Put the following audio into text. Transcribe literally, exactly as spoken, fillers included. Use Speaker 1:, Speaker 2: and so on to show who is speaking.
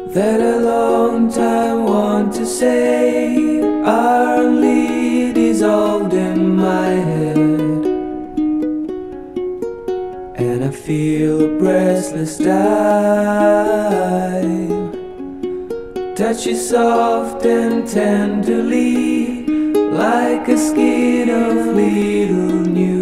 Speaker 1: that a long time want to say. Our only dissolved in my head, and I feel a breathless dive. Touch you soft and tenderly, like a skin of little new.